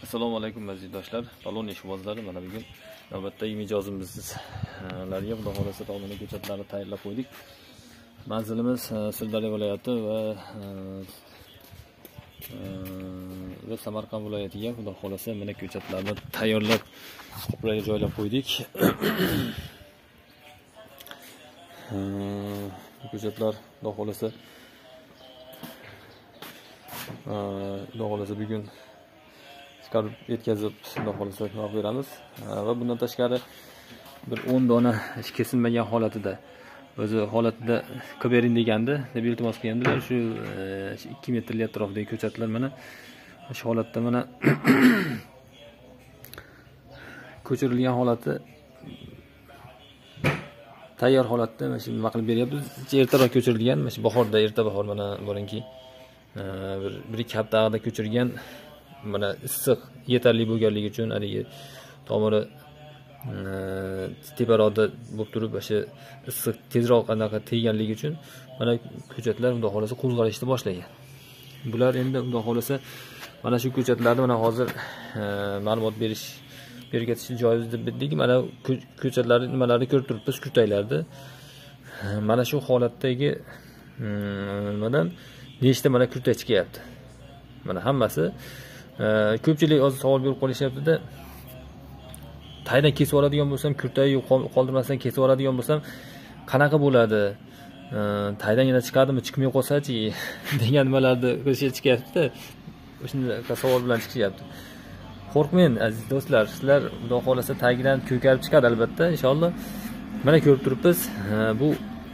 Assalomu alaykum aziz do'stlar. Talon ishbozlari mana bugun navbatdagi mijozimizlarga xudo xolasa talon ko'chatlarini tayyorlab qo'ydik. Manzilimiz Sirdaryo viloyati va Samarqand viloyatiga xudo xolasa mana ko'chatlarni tayyorlab qoplarga joylab qo'ydik. Ko'chatlar xudo xolasa bugun chiqarib yetkazib xudo xolasa xabar beramiz va bundan tashqari bir 10 dona kesilmagan holatida o'zi holatida qilib bering deganda deb iltimos qilgandilar. Shu 2 metrli atrofdagi ko'chatlar mana shu holatda mana ko'chirilgan holati tayyor holatda mana shu nima qilib beryapmiz. Ertaroq ko'chirilgan, mana shu bahorda, erta bahor mana bo'linki bir 2 haftada ko'chirgan. Mana issiq yetarli bo'lganligi uchun haligi tomiri teparoqda bo'lib turib o'sha issiq tezroq anaqa tegganligi uchun mana ko'chatlar xudo xolasa qo'zg'alishni boshlagan. Bular endi xudo xolasa mana shu ko'chatlarni mana hozir ma'lumot bergatish joiz deb bildik. Mana ko'chatlarni nimalarni ko'rib turibmiz, kurtaylarni. Mana shu holatdagi nimadan nechta mana kurtay chiqyapti. Mana hammasi ko'pchilik hozir savol berib qolishyapti-da. Taydan kesib oladigan bo'lsam, kurtayni qoldirmasdan kesib oladigan bo'lsam, qanaqa bo'ladi? Taydan yana chiqadimi, chiqmay qolsa-chi degan nimalarni chiqyapti-da. O'shunday savol bilan chiqyapti. Qo'rqmang aziz do'stlar, sizlar xudo xolasa tagidan ko'karib chiqadi albatta, inshaalloh. Mana ko'rib turibmiz, bu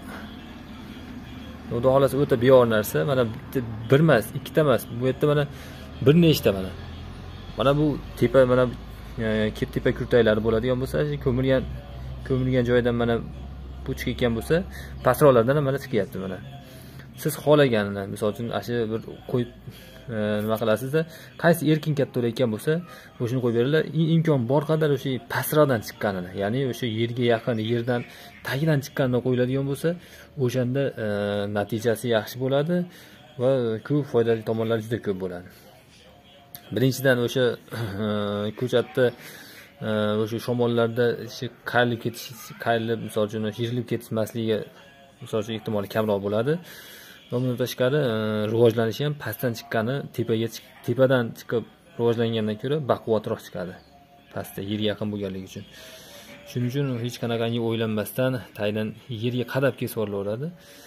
xudo xolasa o'ta beyor narsa. Mana bir emas, ikkita emas, bu yerda mana bir nechta mana bu tepa mana tepa kurtaylari bo'ladigan bo'lsa, ko'milgan joydan mana bu chiqayotgan bo'lsa, pastroqlardan ham mana chiqyapti mana. Siz xohlaganini, misol uchun ashi bir qo'yib nima qilasizda, qaysi erkin katta bo'layotgan bo'lsa, o'shini qo'yib beringlar. Imkon bor qadar o'sha pastroqdan chiqqanini, ya'ni o'sha yerga yaqin, yerdan tagidan chiqqanini qo'yiladigan bo'lsa, o'shanda natijasi yaxshi bo'ladi va ko'p foydali tomonlari juda ko'p bo'ladi. Birinchidan o'sha ko'chatda o'sha shamollarda qayrilib misol uchun yirilib ketmasligi misol uchun ehtimoli kamroq bo'ladi. Bundan tashqari rivojlanishi ham pastdan chiqqani tepadan chiqib rivojlangandan ko'ra baquvvatroq chiqadi. Pastda yerga yaqin bo'lganligi uchun. Shuning uchun hech qanaqangi o'ylanmasdan taydan yerga qadab kesib olaveradi.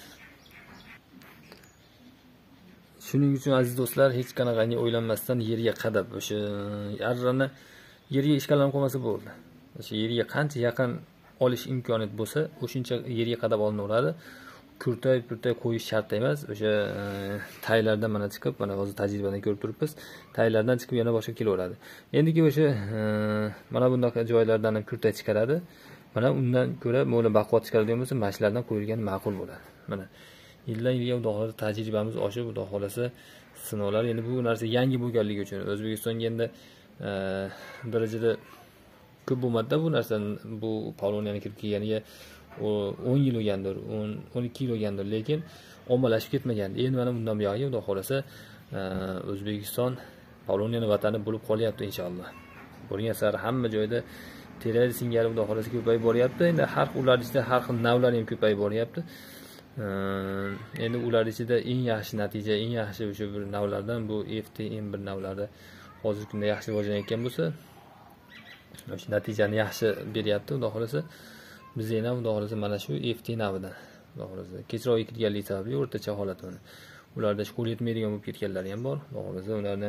Shuning uchun aziz do'stlar, hech qanaqangi o'ylanmasdan yerga qadab o'sha arrani yerga ishqalanib qolmasa bo'ldi. O'sha yerga qancha yaqin olish imkoniyat bo'lsa, o'shuncha yerga qadab olinaveradi. Kurtay qo'yish shart emas. O'sha taylardan mana chiqib, mana hozir tajribadan ko'rib turibmiz. Taylardan chiqib yana boshqa kelaveradi. Endiki o'sha mana bunday joylardan ham kurtay chiqaradi. Mana undan ko'ra mo'la baquvvat chiqaradigan bo'lsa, mashlardan qo'yilgan ma'qul bo'ladi. Mana yildan-yilga xudo xolasa tajribamiz oshib, xudo xolasa sinovlar. Endi bu narsa yangi bo'lganligi uchun O'zbekistonga endi darajada ko'p bo'lmadi-da bu narsa. Bu poloniyaning kirib kelganiga 10 yil bo'lgandir, 12 yil bo'lgandir, lekin ommalashib ketmagan. Endi mana bundan buyog'iga xudo xolasa O'zbekiston poloniyaning vatani bo'lib qolyapti inshaalloh. Bo'lgan sari hamma joyda terror singari xudo xolasa ko'payib boryapti. Endi har ular ichida har xil navlari ham ko'payib boryapti. Endi ular ichida eng yaxshi natija, eng yaxshi o'sha bir navlardan bu FTM bir navlari hozirgi kunda yaxshi rivojlanayotgan bo'lsa, o'sha natijani yaxshi beryapti. Xudo xolasa biz ham xudo xolasa mana shu FT navidan xudo xolasa kechroq ekilganligi sababli o'rtacha holat buni. Ularda shkola yetmaydigan bo'lib ketganlari ham bor. Xudo xolasa ularni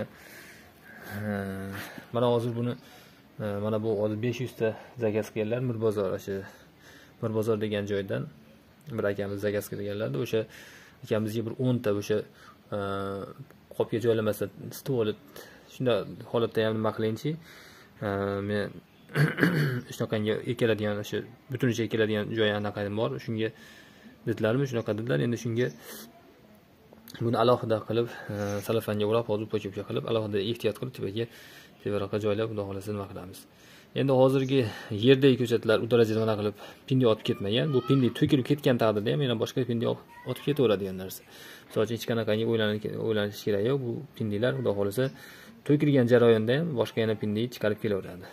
mana hozir buni mana bu hozir 500 ta zakaz qilganlar Mirbozor, o'sha Mirbozor degan joydan bir akamiz zakaz qilganlardi. O'sha akamizga bir 10 ta o'sha qopga joylamasa stol shunday holatda ham nima qilingchi, men shunaqangi ekiladigan o'sha butunicha ekiladigan joy anaqa bor. Shunga dedilarmi, shunaqa dedilar. Endi shunga buni alohida qilib salafanga o'rab, hozir po'cha qilib alohida ehtiyot qilib teparoqqa joylab xudo xolasa nima qilamiz. Endi hozirgi yerdagi ko'chatlar u darajada mana qilib pindi otib ketmagan. Bu pindi to'kilib ketgan taqdirda ham yana boshqa pindi otib ketaveradigan narsa. Misol uchun hech qanaqangi o'ylanish kerak yo'q. Bu pindilar xudo xolasa to'kilgan jarayonda ham boshqa yana pindayi chiqarib kelaveradi.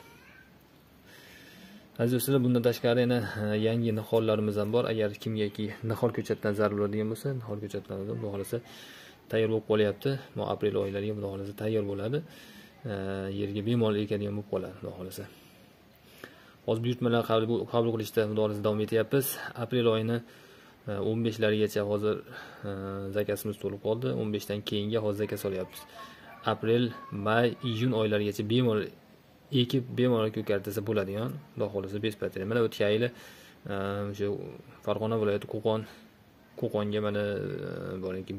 Aziz do'stlar, bundan tashqari yana yangi nihollarimiz ham bor. Agar kimgaki nihol ko'chatdan zarur bo'ladigan bo'lsa, nihol ko'chatlarimiz xudo xolasa tayyor bo'lib qolyapti. Aprel oylariga xudo xolasa tayyor bo'ladi. Yerga bemalol ekadigan bo'lib qoladi xudo xolasa. Hozir buyurtmalar qabul qilishda xudo xolasa davom etyapmiz. Aprel oyini 15larigacha hozir zakasimiz to'lib qoldi. 15 dan keyinga hozir zakas solyapmiz. Aprel, may, iyun oylarigacha bemalol ekib bemalol ko'kartasa bo'ladigan, xudo xolasa bespatir. Mana o'tgan yili o'sha Farg'ona viloyati Qo'qonga mana boringki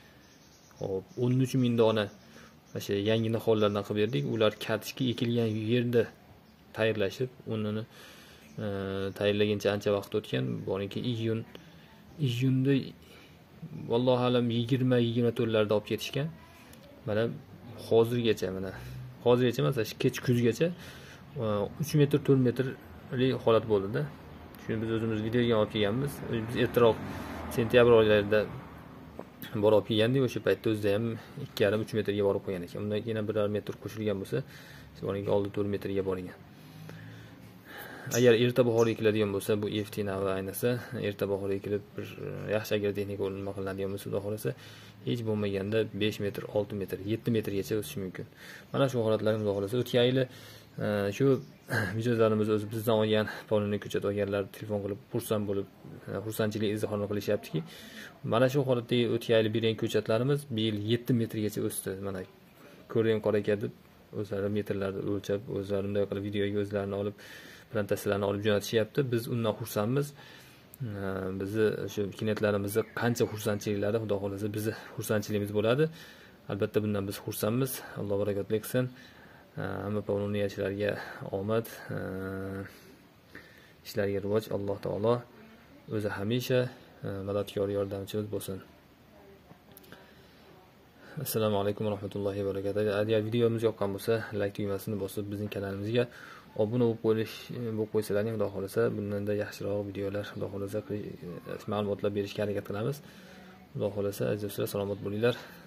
13 ming dona o'sha yangi nihollardan qilib berdik. Ular kartoshka ekilgan yerda tayyorlashib, unini tayyorlaguncha ancha vaqt o'tgan. Boringki iyunda vallohu alam 20-24larda olib ketishgan. Mana hozirgacha emas, kech kuzgacha 3 metr 4 metrli holat bo'ldi-da. Shuni biz o'zimiz videoga olib kelganmiz. Biz ertaroq sentyabr oylarida borib olib kelgandik. O'sha paytda o'zida ham 2,5-3 metrga borib qo'ygan ekan. Undan keyin 1,5 metr qo'shilgan bo'lsa, boringki 6-4 metrga borgan. Agar erta bahor ekiladigan bo'lsa, bu FT navi aynasa, erta bahor ekilib bir yaxshi agrotexnika nima qilinadigan bo'lsa, xudo xolasa hech bo'lmaganda 5 metr, 6 metr, 7 metrgacha o'sishi mumkin. Mana shu holatlar xudo xolasa o'tgan yili shu mijozlarimiz o'zi bizdan olgan polni ko'chat olganlar telefon qilib xursandchilik izohini qilishyaptiki, mana shu holatdagi o'tgan yili bergan ko'chatlarimiz bu yil 7 metrgacha o'sdi. Mana ko'rgan qora aka deb o'zlari metrlarni o'lchab, o'zlari bunday qilib videoga o'zlarini olib plantatsiyalarni olib jo'natishyapti. Biz undan xursandmiz. Bizni shu klientlarimizni qancha xursandchiliklari xudo xolasa bizni xursandchiligimiz bo'ladi. Albatta bundan biz xursandmiz. Alloh barakotli qilsin. Hamma poloniyachilarga omad, ishlariga rivoj. Alloh taolo o'zi hamisha madadkor yordamchimiz bo'lsin. Assalomu alaykum va rahmatullohi va barakatuh. Agar videomiz yoqqan bo'lsa, like tugmasini bosib bizning kanalimizga obuna bo'lib qo'ysalaring, xudo xolasa bundanda yaxshiroq videolar, xudo xolasa ma'lumotlar berishga harakat qilamiz. Xudo xolasa aziz do'stlar, salomat bo'linglar.